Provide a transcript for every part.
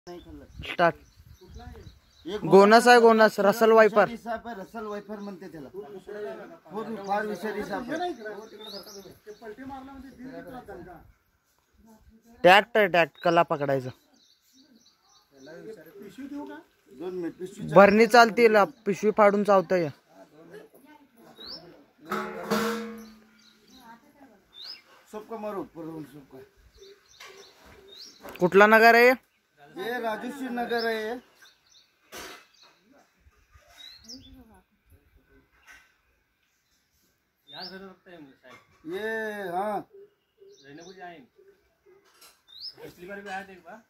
Start. गोनस आहे गोनस. Russell viper. रसल वायपर म्हणते त्याला. फार विषारी साप आहे. टॅक्ट आहे टॅक्ट. कला पकडायचं. 2 मिनिट. भरणी चालतील. पिशवी फाडून चावतंय. सबका मारो सबका. कुठला नगर आहे? ये राजश्री नगर है. ये हाँ पिछली बार भी आया था एक बार.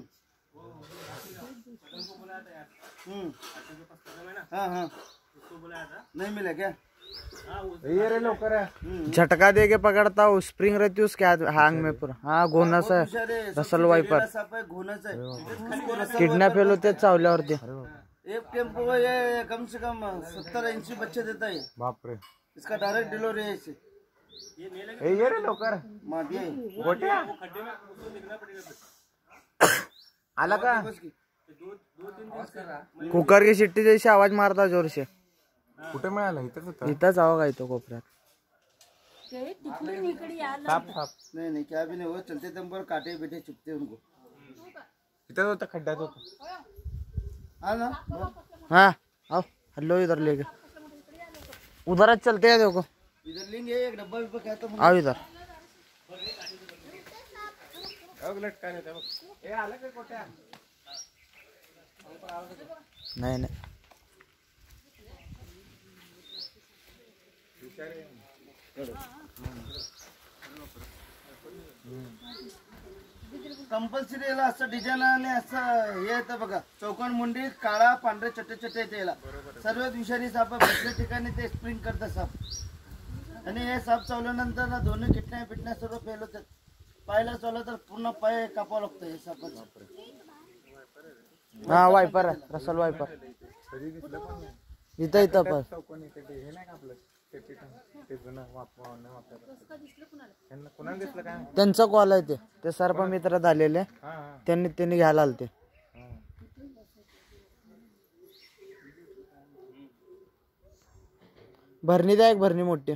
हाँ हाँ उसको बुलाया था. नहीं मिला क्या? ये रे लोकर है. झटका दे के पकड़ता हूँ. स्प्रिंग रहती है उसके हैंग में पूरा. हाँ गोनस है. Russell viper. किडनॅप फेल होते चावल्यावरती. एक टेम्पो ये कम से कम 70-80 बच्चे देता है. बाप रे. इसका डायरेक्ट डिलीवरी है इसे. ये रे लोकर मादिया गोट्या आला का? कुकर की शिट्टी जैसी आवाज मारता जोर से. कुठे मिळाला? इथंच आवा का इथं कोपऱ्यात. नहीं नहीं क्या भी नहीं हुआ. चलते दम पर काटे बैठे चुपते उनको. इथं होता खड्ड्यात होता. हाँ ना. हाँ आओ हेलो इधर लेके. उधर चलते हैं देखो. इधर लेंगे. एक डब्बा भी क्या तो आओ इधर. नहीं नहीं कंपल्सरी याला असं डिझाईन आणि असं हे येतं बघा. चौकोन मुंडी काळा पांढरे चट्टे चट्टे येते याला. सर्वात विषारी साप बसल्या ठिकाणी ते स्प्रिंग करतात साप. आणि हे साप चावल्यानंतर ना दोन्ही किडन्या पिटण्या सर्व फेल होतात. पायला चावलं तर पूर्ण पाय कापावं लागतं हे सापाचं. हा वायपर आहे. रसल वायपर इथं इथं पण त्यांचं कॉल आहे ते सर्प मित्र झालेले. त्यांनी घ्यायला आलते. भरणी द्या एक भरणी मोठी.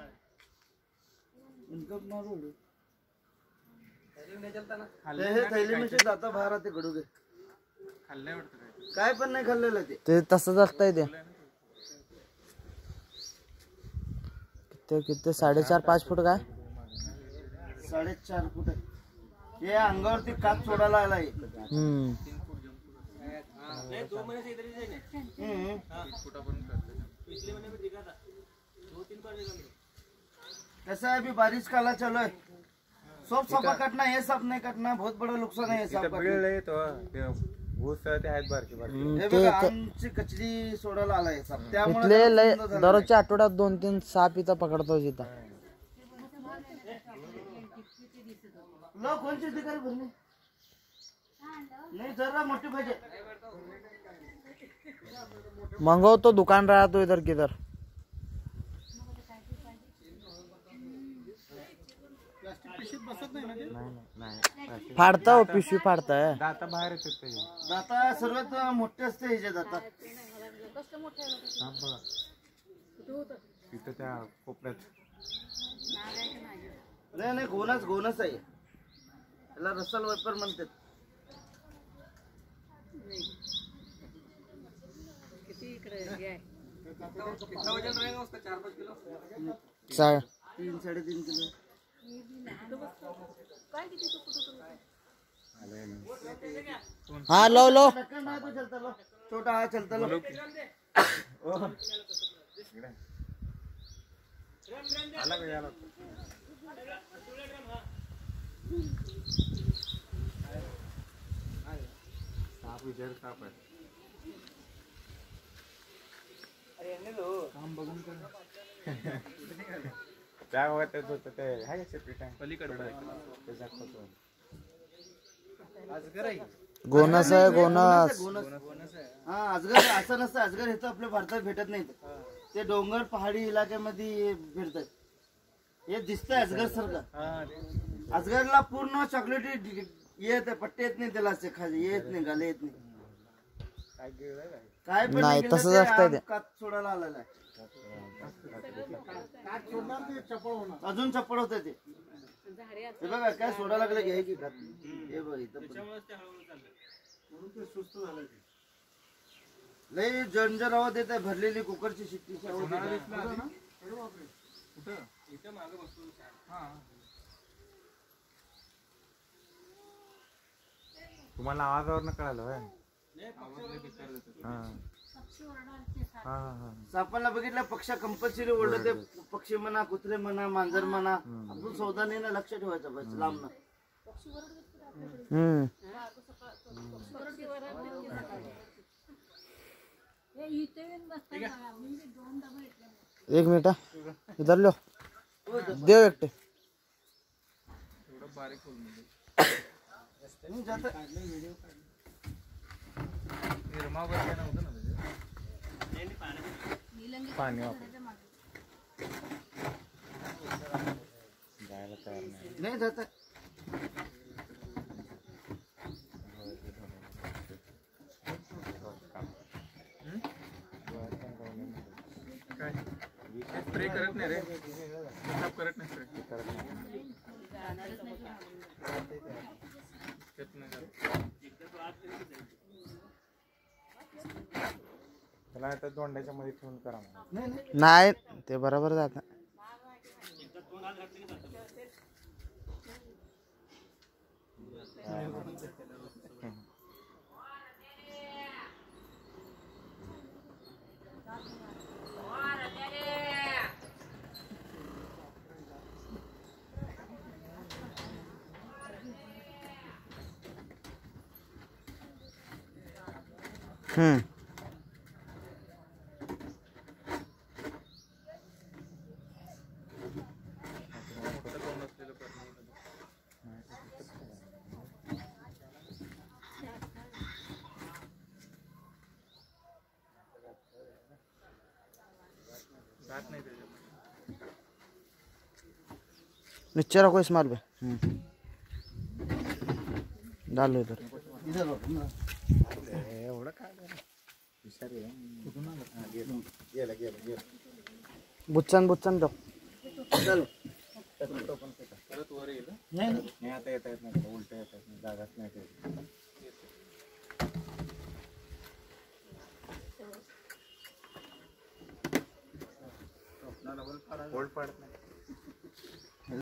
जाता बाहेर ते घडू गे. काय पण नाही खाल्लेलं ते तसंच असतंय ते. किती 4.5-5 फूट काय? 4.5 फूट. हे अंगावरती काच सोडायला आलाय. कैसा है अभी बारिश काला चलो है. सब सापा काटना. ये सब नहीं काटना. बहुत बड़ा नुकसान है. आमची कचरी सोडायला आलाय साप. त्यामुळे दररोजच्या आठवड्यात 2-3 साप इथं पकडतो. इथं कोणची ठिकाणी भरली नाही. जरा मोठी पाहिजे. मंगवतो. दुकान राहतो इधर किधर. फाडता हो पिशवी फाडताय. दाता बाहेर येते. दाता सर्वात मोठे असते ह्याचे दाता. तिथं त्या कोपऱ्यात नाही गोनस आहे. त्याला रसल वायपर म्हणतात. चाल 3-3.5 किलो. हाँ लो छोटा हा चलता लो. काम बघून त्या होतं ते आहे सेपरेट आहे पलीकडे. गोनस आहे गोनस. हा अजगर असं नसतं. अजगर हे तर आपल्या भारतात भेटत नाही. ते डोंगर पहाडी इलाक्यामध्ये भेटतात. हे दिसतंय अजगर सारखं. अजगरला पूर्ण चॉकलेटी येत पट्टे येत नाही त्याला, असे खाली येत नाही, गाले येत नाही, काय पण नाही, निघालं तसंच ते असतंय ते. आम कात सोडायला आलेला आहे. अजून चप्पड होत ते. हे बघा काय सोडा लागलं घ्याय की खात नाही. हे बघ इथं लई जंजर आवाज येत आहे, भरलेली कुकरची शिट्टीची आवाज येत आहे. तुम्हाला आवाजावर कळालं होय? सापाला बघितलं पक्ष कंपल्सरी ओढलं, ते पक्षी म्हणा, कुत्रे म्हणा, मांजर म्हणा, आपण सावधानीनं लक्ष ठेवायचं बस लांब. एक मिनिट इधर लो, देव एकटे. पाणी जायला तयार नाही. नाही जात स्प्रे करत नाही रे, करत नाही स्प्रे करत नाही. त्याला आता दोंड्याच्या मध्ये ठेवून करा म्हणा. नाही ते बरोबर जात. नीचे रखो इस्माइल भाई. डालो इधर. एवढं काय बुच्चन बुच्चन दो. चलो परत वर येईल. नाही आता येता येत नाही, उलट येत नाही, जागाच नाही ते. होल्ड पडत नाही.